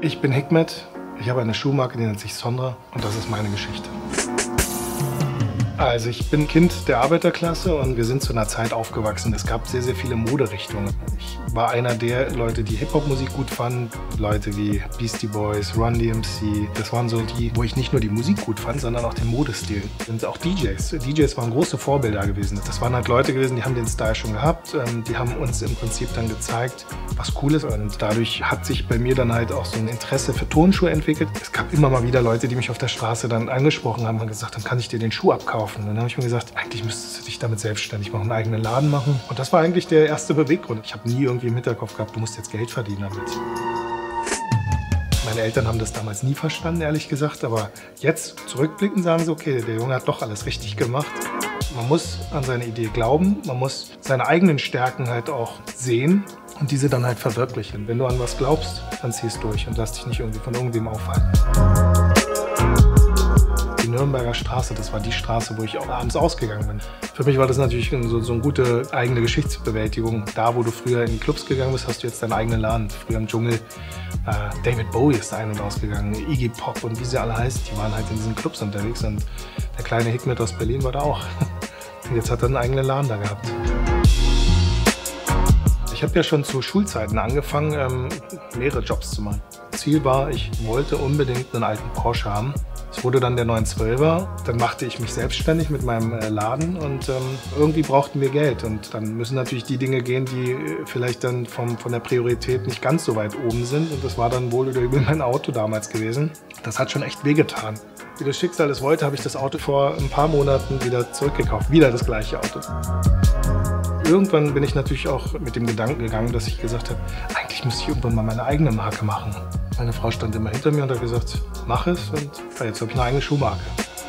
Ich bin Hikmet, ich habe eine Schuhmarke, die nennt sich Sonra und das ist meine Geschichte. Also ich bin Kind der Arbeiterklasse und wir sind zu einer Zeit aufgewachsen. Es gab sehr, sehr viele Moderichtungen. Ich war einer der Leute, die Hip-Hop-Musik gut fanden. Leute wie Beastie Boys, Run DMC. Das waren so die, wo ich nicht nur die Musik gut fand, sondern auch den Modestil. Und auch DJs. DJs waren große Vorbilder gewesen. Das waren halt Leute gewesen, die haben den Style schon gehabt. Die haben uns im Prinzip dann gezeigt, was cool ist. Und dadurch hat sich bei mir dann halt auch so ein Interesse für Turnschuhe entwickelt. Es gab immer mal wieder Leute, die mich auf der Straße dann angesprochen haben und gesagt haben, kann ich dir den Schuh abkaufen? Und dann habe ich mir gesagt, eigentlich müsstest du dich damit selbstständig machen, einen eigenen Laden machen. Und das war eigentlich der erste Beweggrund. Ich habe nie irgendwie im Hinterkopf gehabt, du musst jetzt Geld verdienen damit. Meine Eltern haben das damals nie verstanden, ehrlich gesagt. Aber jetzt zurückblicken sagen sie, okay, der Junge hat doch alles richtig gemacht. Man muss an seine Idee glauben, man muss seine eigenen Stärken halt auch sehen und diese dann halt verwirklichen. Wenn du an was glaubst, dann ziehst du durch und lass dich nicht irgendwie von irgendwem aufhalten. Die Nürnberger Straße, das war die Straße, wo ich auch abends ausgegangen bin. Für mich war das natürlich so eine gute eigene Geschichtsbewältigung. Da, wo du früher in die Clubs gegangen bist, hast du jetzt deinen eigenen Laden. Früher im Dschungel, David Bowie ist ein- und ausgegangen, Iggy Pop und wie sie alle heißen, die waren halt in diesen Clubs unterwegs und der kleine Hikmet aus Berlin war da auch. Und jetzt hat er einen eigenen Laden da gehabt. Ich habe ja schon zu Schulzeiten angefangen, mehrere Jobs zu machen. Ziel war, ich wollte unbedingt einen alten Porsche haben. Es wurde dann der 912er, dann machte ich mich selbstständig mit meinem Laden und irgendwie brauchten wir Geld. Und dann müssen natürlich die Dinge gehen, die vielleicht dann von der Priorität nicht ganz so weit oben sind. Und das war dann wohl oder übel mein Auto damals gewesen. Das hat schon echt wehgetan. Wie das Schicksal es wollte, habe ich das Auto vor ein paar Monaten wieder zurückgekauft. Wieder das gleiche Auto. Irgendwann bin ich natürlich auch mit dem Gedanken gegangen, dass ich gesagt habe, eigentlich müsste ich irgendwann mal meine eigene Marke machen. Meine Frau stand immer hinter mir und hat gesagt, mach es und jetzt habe ich eine eigene Schuhmarke.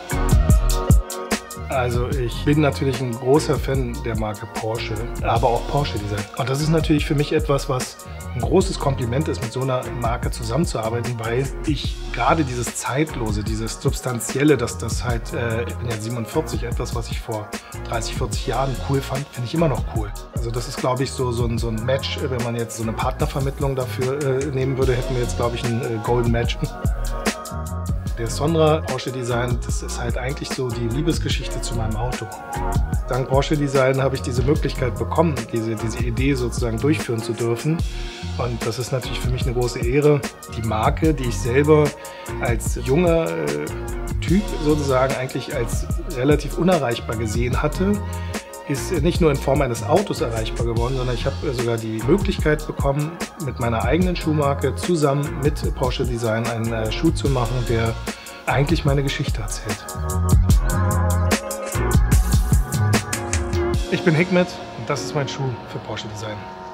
Also ich bin natürlich ein großer Fan der Marke Porsche, aber auch Porsche Design. Und das ist natürlich für mich etwas, was ein großes Kompliment ist, mit so einer Marke zusammenzuarbeiten, weil ich gerade dieses Zeitlose, dieses Substanzielle, dass das halt, ich bin ja 47, etwas, was ich vor 30, 40 Jahren cool fand, finde ich immer noch cool. Also das ist, glaube ich, so ein Match, wenn man jetzt so eine Partnervermittlung dafür nehmen würde, hätten wir jetzt, glaube ich, ein Golden Match. Der Sonra Porsche Design, das ist halt eigentlich so die Liebesgeschichte zu meinem Auto. Dank Porsche Design habe ich diese Möglichkeit bekommen, diese Idee sozusagen durchführen zu dürfen. Und das ist natürlich für mich eine große Ehre. Die Marke, die ich selber als junger Typ sozusagen eigentlich als relativ unerreichbar gesehen hatte, ist nicht nur in Form eines Autos erreichbar geworden, sondern ich habe sogar die Möglichkeit bekommen, mit meiner eigenen Schuhmarke zusammen mit Porsche Design einen Schuh zu machen, der eigentlich meine Geschichte erzählt. Ich bin Hikmet und das ist mein Schuh für Porsche Design.